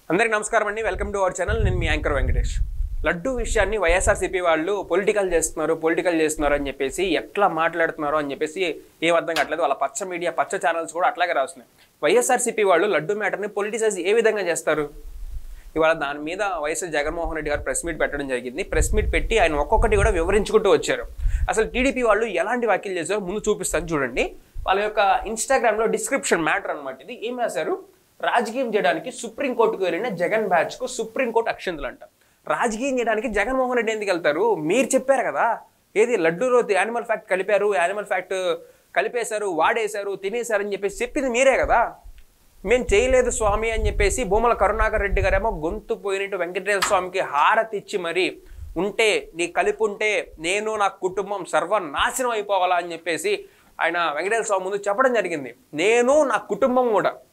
అందరికీ నమస్కారం అండి. Welcome to our channel. నేను మీ యాంకర్ వెంకటేష్. లడ్డు విషయాన్ని వైఎస్ఆర్సీపీ వాళ్ళు పొలిటికల్ చేస్తున్నారు అని చెప్పేసి ఎట్లా మాట్లాడుతున్నారు అని చెప్పేసి ఏం అర్థం కావట్లేదు. వాళ్ళ పచ్చ మీడియా పచ్చ ఛానల్స్ కూడా అట్లాగే రాస్తున్నాయి. వైఎస్ఆర్సీపీ వాళ్ళు లడ్డు మ్యాటర్ని పొలిటిసైజ్ ఏ విధంగా చేస్తారు? ఇవాళ దాని మీద వైఎస్ జగన్మోహన్ రెడ్డి గారు ప్రెస్ మీట్ పెట్టడం జరిగింది. ప్రెస్ మీట్ పెట్టి ఆయన ఒక్కొక్కటి కూడా వివరించుకుంటూ వచ్చారు. అసలు టీడీపీ వాళ్ళు ఎలాంటి వ్యాఖ్యలు చేశారో ముందు చూపిస్తాను చూడండి. వాళ్ళ యొక్క ఇన్స్టాగ్రామ్లో డిస్క్రిప్షన్ మ్యాటర్ అనమాట ఇది. ఏం రాశారు? రాజకీయం చేయడానికి సుప్రీంకోర్టుకు వెళ్ళిన జగన్ బ్యాచ్కు సుప్రీంకోర్టు అక్షంతలంట. రాజకీయం చేయడానికి జగన్మోహన్ రెడ్డి ఎందుకు వెళ్తారు? మీరు చెప్పారు కదా, ఏది లడ్డూలో యానిమల్ ఫ్యాక్ట్ కలిపారు, యానిమల్ ఫ్యాక్ట్ కలిపేశారు, వాడేశారు, తినేశారు అని చెప్పేసి చెప్పింది మీరే కదా. మేము చేయలేదు స్వామి అని చెప్పేసి భూమల కరుణాకర్ రెడ్డి గారేమో గొంతు పోయినట్టు వెంకటేశ్వర స్వామికి హారతి ఇచ్చి మరి ఉంటే నీ కలిపి ఉంటే నేను నా కుటుంబం సర్వనాశనం అయిపోవాలా అని చెప్పేసి ఆయన వెంకటేశ్వర స్వామి ముందు చెప్పడం జరిగింది. నేను నా కుటుంబం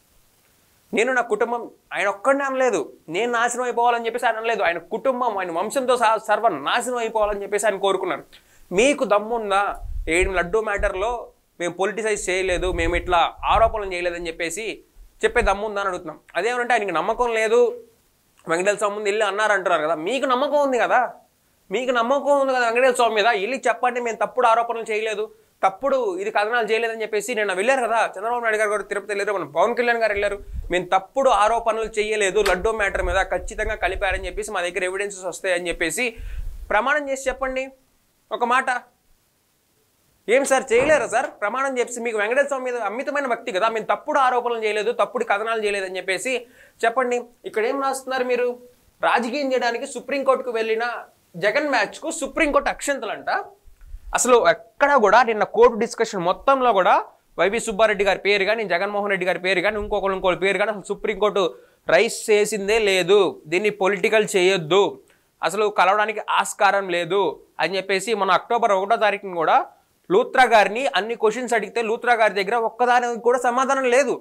ఆయన ఒక్కడిని అనలేదు, నేను నాశనం అయిపోవాలని చెప్పేసి ఆయన అనలేదు. ఆయన కుటుంబం, ఆయన వంశంతో సర్వనాశనం అయిపోవాలని చెప్పేసి ఆయన కోరుకున్నారు. మీకు దమ్ముందా? లడ్డూ మ్యాటర్లో మేము పొలిటిసైజ్ చేయలేదు, మేము ఇట్లా ఆరోపణలు చేయలేదని చెప్పేసి చెప్పే దమ్ముందా అని అడుగుతున్నాం. అదేమంటే ఆయనకి నమ్మకం లేదు, వెంకటేశ్వర స్వామి ముందు వెళ్ళి అంటున్నారు కదా. మీకు నమ్మకం ఉంది కదా వెంకటేశ్వర స్వామి మీద. వెళ్ళి చెప్పండి మేము తప్పుడు ఆరోపణలు చేయలేదు, తప్పుడు ఇది కథనాలు చేయలేదని చెప్పేసి. నేను వెళ్ళారు కదా, చంద్రబాబు నాయుడు గారు తిరుపతి వెళ్ళారు, మన పవన్ కళ్యాణ్ గారు వెళ్ళారు. మేము తప్పుడు ఆరోపణలు చేయలేదు, లడ్డూ మ్యాటర్ మీద ఖచ్చితంగా కలిపారని చెప్పేసి మా దగ్గర ఎవిడెన్సెస్ వస్తాయని చెప్పేసి ప్రమాణం చేసి చెప్పండి ఒక మాట. ఏం సార్ చేయలేరా సార్? ప్రమాణం చేసి మీకు వెంకటేశ్వర స్వామి మీద అమితమైన భక్తి కదా, మేము తప్పుడు ఆరోపణలు చేయలేదు, తప్పుడు కథనాలు చేయలేదని చెప్పేసి చెప్పండి. ఇక్కడ ఏం రాస్తున్నారు మీరు? రాజకీయం చేయడానికి సుప్రీంకోర్టుకు వెళ్ళిన జగన్ మ్యాచ్కు సుప్రీంకోర్టు అక్షంతలంట. అసలు ఎక్కడ కూడా నిన్న కోర్టు డిస్కషన్ మొత్తంలో కూడా వైవి సుబ్బారెడ్డి గారి పేరు కానీ, జగన్మోహన్ రెడ్డి గారి పేరు కానీ, ఇంకోటి పేరు కానీ అసలు సుప్రీంకోర్టు రైస్ చేసిందే లేదు. దీన్ని పొలిటికల్ చేయొద్దు, అసలు కలవడానికి ఆస్కారం లేదు అని చెప్పేసి మన అక్టోబర్ 1వ తారీఖున కూడా లూత్రా గారిని అన్ని క్వశ్చన్స్ అడిగితే లూత్రా గారి దగ్గర ఒక్కదానికి కూడా సమాధానం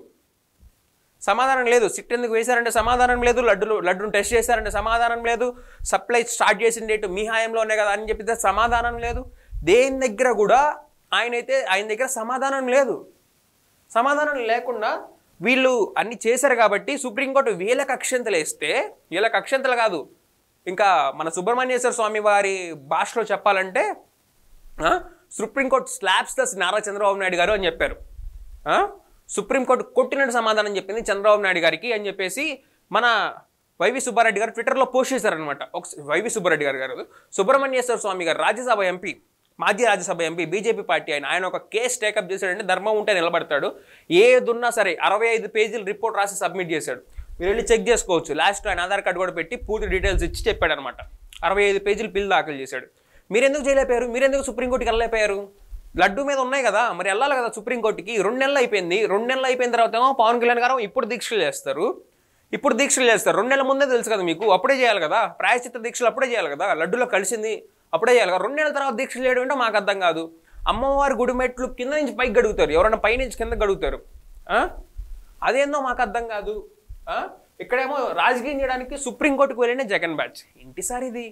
లేదు. సిట్ ఎందుకు వేశారంటే సమాధానం లేదు, లడ్డును టెస్ట్ చేశారంటే సమాధానం లేదు, సప్లై స్టార్ట్ చేసిన డేటు మీ హాయంలోనే కదా అని చెప్పితే సమాధానం లేదు. దేని దగ్గర కూడా ఆయన దగ్గర సమాధానం లేదు. సమాధానం లేకుండా వీళ్ళు అన్ని చేశారు కాబట్టి సుప్రీంకోర్టు వీళ్ళకి అక్షంతలు వేస్తే, వీళ్ళకి అక్షంతలు కాదు, ఇంకా మన సుబ్రహ్మణ్యేశ్వర స్వామి వారి భాషలో చెప్పాలంటే supreme court slaps the Nara Chandrababu Naidu garu అని చెప్పారు. సుప్రీంకోర్టు కొట్టినట్టు సమాధానం చెప్పింది చంద్రబాబు నాయుడు గారికి అని చెప్పేసి మన వైవి సుబ్బారెడ్డి గారు ట్విట్టర్లో పోస్ట్ చేశారనమాట. వైవి సుబ్బారెడ్డి గారు సుబ్రహ్మణ్యేశ్వర స్వామి గారు రాజ్యసభ ఎంపీ, మాజీ రాజ్యసభ ఎంపీ, బీజేపీ పార్టీ ఆయన ఒక కేసు టేకప్ చేశాడంటే ధర్మం ఉంటే నిలబడతాడు. ఏదున్నా సరే 65 పేజీలు రిపోర్ట్ రాసి సబ్మిట్ చేశాడు. మీరు వెళ్ళి చెక్ చేసుకోవచ్చు. లాస్ట్లో ఆయన ఆధార్ కార్డు కూడా పెట్టి పూర్తి డీటెయిల్స్ ఇచ్చి చెప్పాడు అనమాట. 65 పేజీలు బిల్ దాఖలు చేశాడు. మీరెందుకు చేయలేకపోయారు? మీరెందుకు సుప్రీంకోర్టుకి వెళ్ళలేకపోయారు? లడ్డు మీద ఉన్నాయి కదా, మరి వెళ్ళాలి కదా సుప్రీంకోర్టుకి. 2 నెలలు అయిపోయింది. 2 నెలలు అయిపోయిన తర్వాత పవన్ కళ్యాణ్ గారు ఇప్పుడు దీక్షలు చేస్తారు. 2 నెలల ముందే తెలుసు కదా మీకు, అప్పుడే చేయాలి కదా. ప్రాయశ్చిత్త దీక్షలు అప్పుడే చేయాలి కదా, లడ్డులో కలిసింది అప్పుడే చేయాలి కదా. 2 నెలల తర్వాత దీక్షలు చేయడం అంటే మాకు అర్థం కాదు. అమ్మవారి గుడి మెట్లు కింద నుంచి పైకి గడుగుతారు, ఎవరైనా పైనుంచి కింద గడుగుతారు. అదేందో మాకు అర్థం కాదు. ఇక్కడేమో రాజకీయం చేయడానికి సుప్రీంకోర్టుకు వెళ్ళిన జగన్ బ్యాచ్. ఏంటి సార్ ఇది?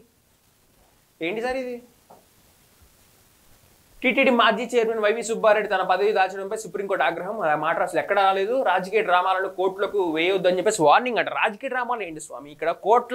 టీటీడీ మాజీ చైర్మన్ వైవి సుబ్బారెడ్డి తన పదవి దాచడంపై సుప్రీంకోర్టు ఆగ్రహం. ఆ మాట అసలు ఎక్కడ రాలేదు. రాజకీయ డ్రామాలను కోర్టులకు వేయొద్దని చెప్పేసి వార్నింగ్ అంట. రాజకీయ డ్రామాలు ఏంటి స్వామి? ఇక్కడ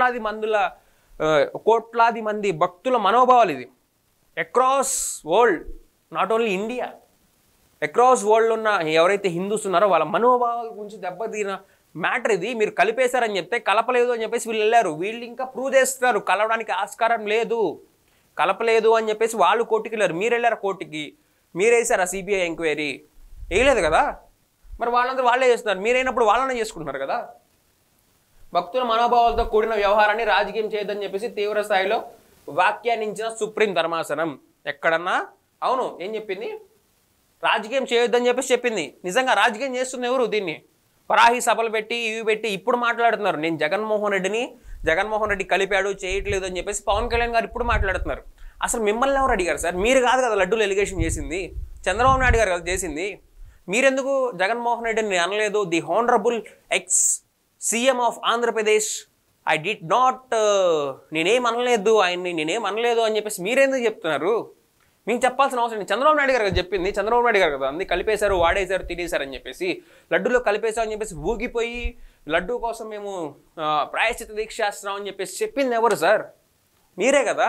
కోట్లాది మంది భక్తుల మనోభావాలు ఇది. Across world, not only India, across world ఉన్న ఎవరైతే హిందూస్ ఉన్నారో వాళ్ళ మనోభావాల గురించి దెబ్బతీన మ్యాటర్ ఇది. మీరు కలిపేశారని చెప్తే కలపలేదు అని చెప్పేసి వీళ్ళు వెళ్ళారు. వీళ్ళు ఇంకా ప్రూవ్ చేస్తున్నారు కలవడానికి ఆస్కారం లేదు, కలపలేదు అని చెప్పేసి వాళ్ళు కోర్టుకి వెళ్ళారు. మీరు వెళ్ళారు కోర్టుకి, మీరేసారా సిబిఐ ఎంక్వైరీ? వేయలేదు కదా. మరి వాళ్ళందరూ వాళ్ళే చేస్తున్నారు. మీరైనప్పుడు వాళ్ళనే చేసుకుంటున్నారు కదా. భక్తుల మనోభావాలతో కూడిన వ్యవహారాన్ని రాజకీయం చేయొద్దని చెప్పేసి తీవ్ర స్థాయిలో వ్యాఖ్యానించిన సుప్రీం ధర్మాసనం. ఎక్కడన్నా అవును ఏం చెప్పింది? రాజకీయం చేయొద్దని చెప్పేసి చెప్పింది. నిజంగా రాజకీయం చేస్తుంది ఎవరు? దీన్ని పరాహి సభలు పెట్టి ఇవి పెట్టి ఇప్పుడు మాట్లాడుతున్నారు. నేను జగన్మోహన్ రెడ్డి కలిపాడు, చేయట్లేదు అని చెప్పేసి పవన్ కళ్యాణ్ గారు ఇప్పుడు మాట్లాడుతున్నారు. అసలు మిమ్మల్ని ఎవరు అడిగారు సార్? మీరు కాదు కదా లడ్డూలు ఎలిగేషన్ చేసింది, చంద్రబాబు నాయుడు గారు కదా చేసింది. మీరెందుకు జగన్మోహన్ రెడ్డిని అనలేదు? The honourable ex CM of Andhra Pradesh I did not, నేనేం అనలేదు అని చెప్పేసి మీరెందుకు చెప్తున్నారు? మీకు చెప్పాల్సిన అవసరం లేదు. చంద్రబాబు నాయుడు గారు చెప్పింది, చంద్రబాబు నాయుడు గారు కదా, అన్ని కలిపేశారు, వాడేశారు, తినేశారు అని చెప్పేసి, లడ్డులో కలిపేశారు అని చెప్పేసి ఊగిపోయి లడ్డూ కోసం మేము ప్రాయశ్చిత్త దీక్ష చేస్తున్నాం అని చెప్పేసి చెప్పింది ఎవరు సార్? మీరే కదా,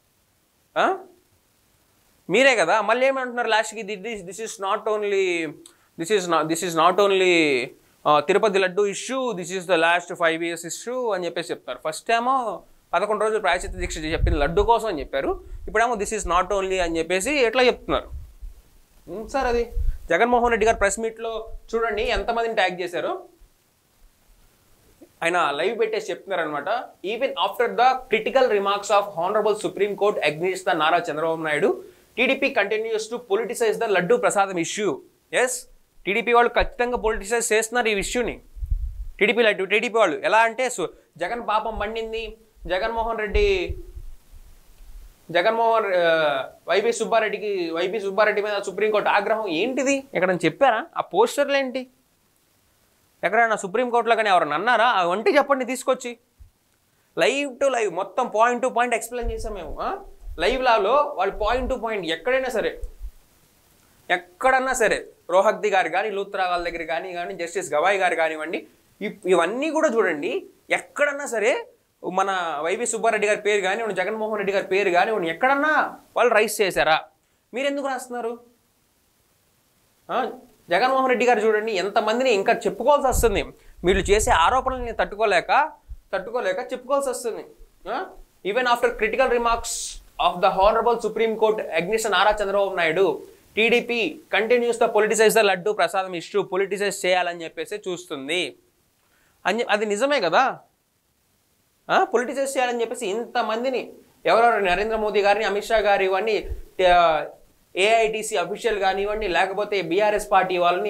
మీరే కదా. మళ్ళీ ఏమంటున్నారు లాస్ట్కి, this is not only Tirupati laddu issue, this is the last 5 years issue అని చెప్పేసి చెప్తారు. ఫస్ట్ ఏమో 11 రోజులు ప్రాయశ్చిత్త దీక్ష చెప్పింది లడ్డు కోసం అని చెప్పారు, ఇప్పుడేమో దిస్ ఈస్ నాట్ ఓన్లీ అని చెప్పేసి ఎట్లా చెప్తున్నారు సార్? అది జగన్మోహన్ రెడ్డి గారు ప్రెస్ మీట్లో చూడండి ఎంతమందిని ట్యాగ్ చేశారు. ఆయన లైవ్ పెట్టేసి చెప్తున్నారు అనమాట. Even after the critical remarks of honourable supreme court against the Nara Chandrababu Naidu, TDP continues to politicise the laddu prasadam issue. Yes, TDP వాళ్ళు ఖచ్చితంగా పొలిటిసైజ్ చేస్తున్నారు ఈ ఇష్యూని. టీడీపీ వాళ్ళు ఎలా అంటే, జగన్ పాపం మండింది, వైబీ సుబ్బారెడ్డి మీద సుప్రీంకోర్టు ఆగ్రహం. ఏంటిది ఎక్కడ చెప్పారా? ఆ పోస్టర్లు ఏంటి? ఎక్కడైనా సుప్రీంకోర్టులో కానీ ఎవరైనా అన్నారా? అవంటే చెప్పండి తీసుకొచ్చి. లైవ్ టు లైవ్ మొత్తం పాయింట్ టు పాయింట్ ఎక్స్ప్లెయిన్ చేసాం మేము. లైవ్ లాలో వాళ్ళు పాయింట్ టు పాయింట్ ఎక్కడైనా సరే రోహత్గి గారు కానీ, లూత్రా వాళ్ళ దగ్గర కానీ జస్టిస్ గవాయ్ గారు కానివ్వండి, ఇవన్నీ కూడా చూడండి. ఎక్కడన్నా సరే మన వైబీ సుబ్బారెడ్డి గారి పేరు కానీ, జగన్మోహన్ రెడ్డి గారి పేరు కానీ ఎక్కడన్నా వాళ్ళు రైస్ చేశారా? మీరు ఎందుకు రాస్తున్నారు? జగన్మోహన్ రెడ్డి గారు చూడండి ఎంతమందిని ఇంకా చెప్పుకోవాల్సి వస్తుంది. మీరు చేసే ఆరోపణల్ని తట్టుకోలేక చెప్పుకోవాల్సి వస్తుంది. Even after critical remarks of the honourable supreme court against Nara Chandrababu Naidu, TDP continues the politicise the laddu prasadam issue, politicise చేయాలని చెప్పేసి చూస్తుంది అది నిజమే కదా. పొలిటిసైజ్ చేయాలని చెప్పేసి ఇంతమందిని ఎవరెవరు, నరేంద్ర మోదీ గారిని, అమిత్ షా గారు ఇవన్నీ, ఏఐటీసీ అఫీషియల్ కానివ్వండి, లేకపోతే బీఆర్ఎస్ పార్టీ వాళ్ళని,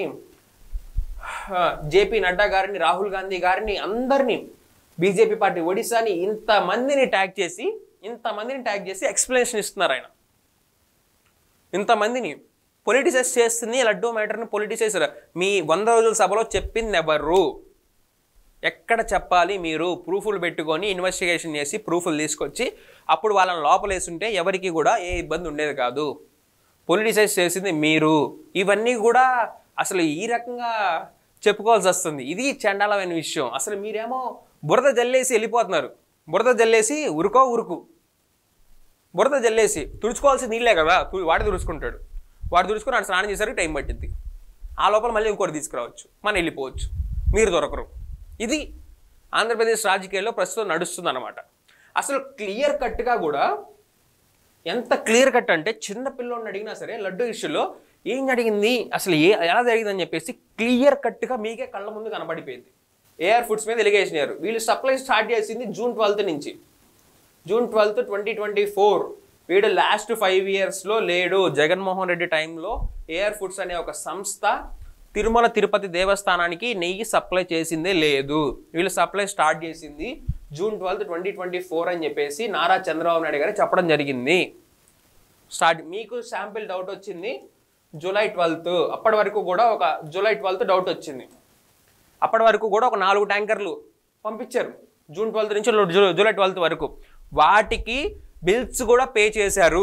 జేపీ నడ్డా గారిని, రాహుల్ గాంధీ గారిని, అందరినీ, బీజేపీ పార్టీ ఒడిశాని, ఇంతమందిని ట్యాగ్ చేసి ఎక్స్ప్లెనేషన్ ఇస్తున్నారు ఆయన. ఇంతమందిని పొలిటిసైజ్ చేస్తుంది లడ్డూ మ్యాటర్ని పొలిటిసైజ్. మీ 100 రోజుల సభలో చెప్పింది ఎవరు? ఎక్కడ చెప్పాలి? మీరు ప్రూఫ్లు పెట్టుకొని ఇన్వెస్టిగేషన్ చేసి ప్రూఫ్లు తీసుకొచ్చి అప్పుడు వాళ్ళని లోపలేస్తుంటే ఎవరికి కూడా ఏ ఇబ్బంది ఉండేది కాదు. పొలిటిసైజ్ చేసింది మీరు. ఇవన్నీ కూడా అసలు ఈ రకంగా చెప్పుకోవాల్సి వస్తుంది. ఇది చండాలమైన విషయం. అసలు మీరేమో బురద జల్లేసి వెళ్ళిపోతున్నారు. బురద జల్లేసి ఉరుకు బురద జల్లేసి తుడుచుకోవాల్సి నీళ్ళే కదా, వాడు తుడుచుకుంటాడు. వాడు తుడుచుకుని వాడు స్నానం చేసరికి టైం పట్టింది. ఆ లోపల మళ్ళీ ఇంకోటి తీసుకురావచ్చు, మనం వెళ్ళిపోవచ్చు, మీరు దొరకరు. ఇది ఆంధ్రప్రదేశ్ రాజకీయాల్లో ప్రస్తుతం నడుస్తుంది అన్నమాట. అసలు క్లియర్ కట్గా కూడా, ఎంత క్లియర్ కట్ అంటే చిన్న పిల్లోడిని అడిగినా సరే లడ్డు ఇష్యూలో ఏం జరిగింది, అసలు ఎలా జరిగిందని చెప్పేసి క్లియర్ కట్గా మీకే కళ్ళ ముందు కనబడిపోయింది. ఏఆర్ ఫుడ్స్ మీద ఎలిగేషన్ అయ్యారు. వీళ్ళు సప్లై స్టార్ట్ చేసింది జూన్ 12 నుంచి. జూన్ 12, 2024. వీడు లాస్ట్ 5 yearsలో లేడు. జగన్మోహన్ రెడ్డి టైంలో ఏఆర్ ఫుడ్స్ అనే ఒక సంస్థ తిరుమల తిరుపతి దేవస్థానానికి నెయ్యి సప్లై చేసిందే లేదు. వీళ్ళు సప్లై స్టార్ట్ చేసింది జూన్ 12, 2024 అని చెప్పేసి నారా చంద్రబాబు నాయుడు గారు చెప్పడం జరిగింది. మీకు శాంపిల్ డౌట్ వచ్చింది జూలై 12. అప్పటి వరకు కూడా ఒక జూలై 12 డౌట్ వచ్చింది. అప్పటి వరకు కూడా ఒక 4 ట్యాంకర్లు పంపించారు జూన్ 12 నుంచి జూలై 12 వరకు. వాటికి బిల్స్ కూడా పే చేశారు.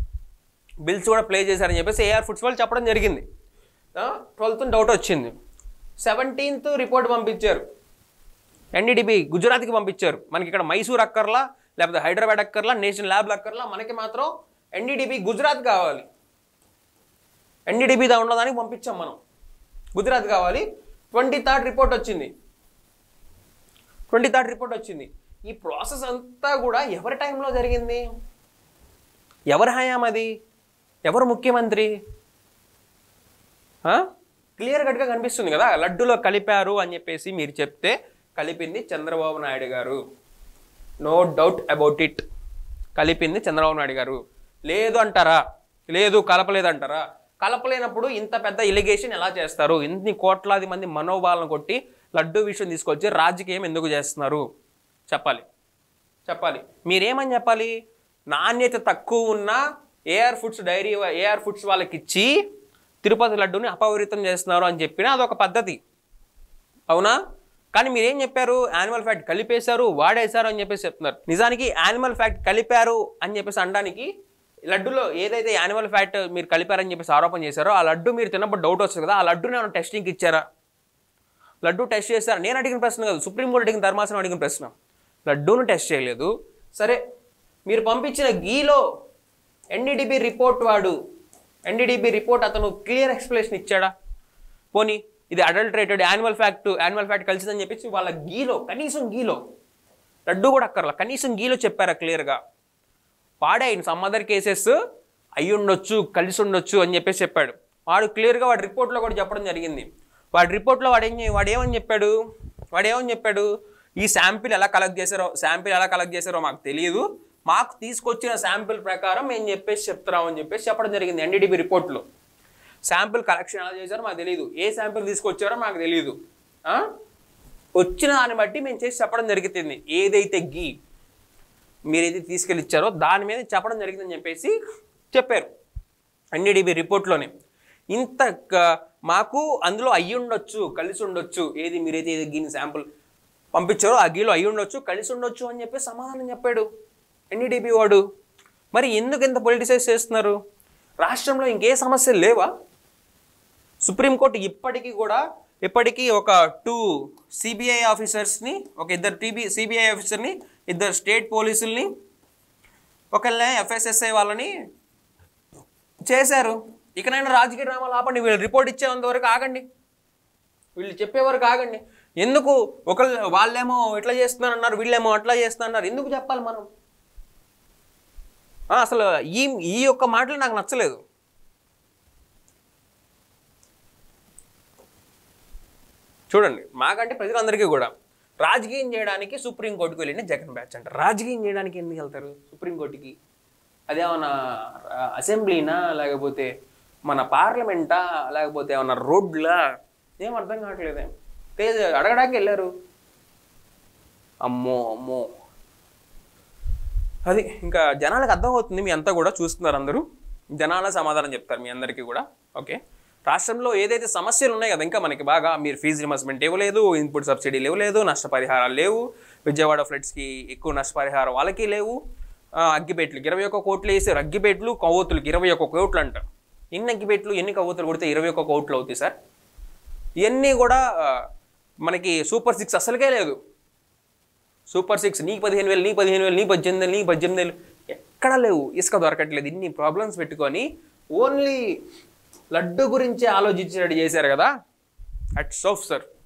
అని చెప్పేసి ఏఆర్ ఫుడ్స్ వాళ్ళు చెప్పడం జరిగింది. 12th డౌట్ వచ్చింది. 17th రిపోర్ట్ పంపించారు. ఎన్డీడీబీ గుజరాత్కి పంపించారు. మనకి ఇక్కడ మైసూర్ అక్కర్లా, లేకపోతే హైదరాబాద్ అక్కర్లా, నేషనల్ ల్యాబ్లు అక్కర్లా, మనకి మాత్రం ఎన్డీడీబీ గుజరాత్ కావాలి. ఎన్డీడీబీ ఉన్నదానికి పంపించాం మనం, గుజరాత్ కావాలి. 23rd రిపోర్ట్ వచ్చింది. ఈ ప్రాసెస్ అంతా కూడా ఎవరి టైంలో జరిగింది? ఎవరి హయాం అది? ఎవరు ముఖ్యమంత్రి? క్లియర్ కట్గా కనిపిస్తుంది కదా. లడ్డూలో కలిపారు అని చెప్పేసి మీరు చెప్తే కలిపింది చంద్రబాబు నాయుడు గారు. No doubt about it. కలిపింది చంద్రబాబు నాయుడు గారు. లేదు అంటారా? లేదు. కలపలేదంటారా? కలపలేనప్పుడు ఇంత పెద్ద ఇలిగేషన్ ఎలా చేస్తారు? ఇన్ని కోట్లాది మంది మనోభావాలను కొట్టి లడ్డూ విషయం తీసుకొచ్చి రాజకీయం ఎందుకు చేస్తున్నారు? చెప్పాలి. మీరేమని చెప్పాలి? నాణ్యత తక్కువ ఉన్న ఏఆర్ ఫుడ్స్ వాళ్ళకి ఇచ్చి తిరుపతి లడ్డూని అపవిత్రం చేస్తున్నారు అని చెప్పినా అదొక పద్ధతి, అవునా? కానీ మీరేం చెప్పారు? యానిమల్ ఫ్యాట్ కలిపేశారు, వాడేశారు అని చెప్పేసి చెప్తున్నారు. నిజానికి యానిమల్ ఫ్యాట్ కలిపారు అని చెప్పేసి అనడానికి, లడ్డూలో ఏదైతే యానిమల్ ఫ్యాట్ మీరు కలిపారని చెప్పేసి ఆరోపణ చేశారో ఆ లడ్డు మీరు తిన్నప్పుడు డౌట్ వస్తుంది కదా, ఆ లడ్డూని ఏమైనా టెస్టింగ్కి ఇచ్చారా? లడ్డూ టెస్ట్ చేశారు. నేను అడిగిన ప్రశ్న కాదు, సుప్రీంకోర్టు అడిగిన ధర్మాసనం అడిగిన ప్రశ్న. లడ్డూను టెస్ట్ చేయలేదు. సరే, మీరు పంపించిన గీలో ఎన్డీడీబీ రిపోర్ట్ అతను క్లియర్ ఎక్స్ప్లెనేషన్ ఇచ్చాడా? పోనీ ఇది అడల్టరేటెడ్ యాన్యువల్ ఫ్యాక్ట్ కలిసిందని చెప్పేసి వాళ్ళ గీలో, కనీసం గీలో, లడ్డూ కూడా అక్కర్లా, కనీసం గీలో చెప్పారా క్లియర్గా? వాడే ఇన్ సమ్ అదర్ కేసెస్ అయ్యి ఉండొచ్చు, కలిసి ఉండొచ్చు అని చెప్పేసి చెప్పాడు. వాడు క్లియర్గా వాడి రిపోర్ట్లో కూడా చెప్పడం జరిగింది. వాడి రిపోర్ట్లో వాడేమని చెప్పాడు, ఈ శాంపిల్ ఎలా కలెక్ట్ చేశారో మాకు తెలియదు, మాకు తీసుకొచ్చిన శాంపిల్ ప్రకారం మేము చెప్తున్నామని చెప్పేసి చెప్పడం జరిగింది ఎన్డీడీబీ రిపోర్ట్లో. శాంపిల్ కలెక్షన్ ఎలా చేశారో మాకు తెలియదు, ఏ శాంపిల్ తీసుకొచ్చారో మాకు తెలియదు, వచ్చిన దాన్ని బట్టి మేము చేసి చెప్పడం జరుగుతుంది. ఏదైతే మీరైతే తీసుకెళ్ళి ఇచ్చారో దాని మీద చెప్పడం జరిగిందని చెప్పేసి చెప్పారు ఎన్డీడీబీ రిపోర్ట్లోనే. ఇంత మాకు అందులో అయ్యి ఉండొచ్చు, కలిసి ఉండొచ్చు, ఏది మీరైతే ఏది గీని శాంపుల్ పంపించారో ఆ గీలో అయ్యి ఉండొచ్చు, కలిసి ఉండొచ్చు అని చెప్పి సమాధానం చెప్పాడు ఎన్డీడీబీ వాడు. మరి ఎందుకు ఎంత పొలిటిసైజ్ చేస్తున్నారు? రాష్ట్రంలో ఇంకే సమస్యలు లేవా? సుప్రీంకోర్టు ఇప్పటికీ ఒక 2 సిబిఐ ఆఫీసర్స్ని, ఒక 2 సిబిఐ ఆఫీసర్ని, 2 స్టేట్ పోలీసుల్ని, ఒకళ్ళని ఎఫ్ఎస్ఎస్ఐ వాళ్ళని చేశారు. ఇకనైనా రాజకీయ డ్రామాలు ఆపండి. వీళ్ళు రిపోర్ట్ ఇచ్చేంత వరకు ఆగండి, వీళ్ళు చెప్పేవరకు ఆగండి. ఎందుకు వాళ్ళేమో ఇట్లా చేస్తున్నారన్నారు, వీళ్ళేమో అట్లా చేస్తున్నారు, ఎందుకు చెప్పాలి మనం? అసలు ఈ యొక్క మాటలు నాకు నచ్చలేదు. చూడండి, మాకంటే ప్రజలందరికీ కూడా రాజకీయం చేయడానికి సుప్రీంకోర్టుకు వెళ్ళిన జగన్ బ్యాచ్ అంట. రాజకీయం చేయడానికి ఎందుకు వెళ్తారు సుప్రీంకోర్టుకి? అదేమన్నా అసెంబ్లీనా, లేకపోతే మన పార్లమెంటా, లేకపోతే ఏమన్నా రోడ్లా? ఏం అర్థం కావట్లేదే. అడగడానికి వెళ్ళారు. అమ్మో అది ఇంకా జనాలకు అర్థమవుతుంది. మీ అంతా కూడా చూస్తున్నారు, అందరూ జనాల సమాధానం చెప్తారు మీ అందరికీ కూడా. ఓకే, రాష్ట్రంలో ఏదైతే సమస్యలు ఉన్నాయి కదా, ఇంకా మనకి బాగా, మీరు ఫీజు రిమర్స్మెంట్ ఇవ్వలేదు, ఇన్పుట్ సబ్సిడీలు ఇవ్వలేదు, నష్టపరిహారాలు లేవు, విజయవాడ ఫ్లడ్స్కి ఎక్కువ నష్టపరిహారం వాళ్ళకి లేవు, అగ్గిపెట్లకు 21 కోట్లు వేసారు, అగ్గిపెట్లు కవ్వొత్తులకి 21 కోట్లు అంట. ఎన్ని అగ్గిపెట్లు ఎన్ని కవ్వొత్తులు కొడితే 21 కోట్లు అవుతాయి సార్? ఇవన్నీ కూడా మనకి సూపర్ 6 అసలుకే లేదు. సూపర్ 6 నీకు 15,000, నీ 15,000, నీ 18,000, నీ 18,000 ఎక్కడా లేవు. ఇసుక దొరకట్లేదు. ఇన్ని ప్రాబ్లమ్స్ పెట్టుకొని ఓన్లీ లడ్డు గురించి ఆలోచించినట్టు చేశారు కదా. Hats off sir.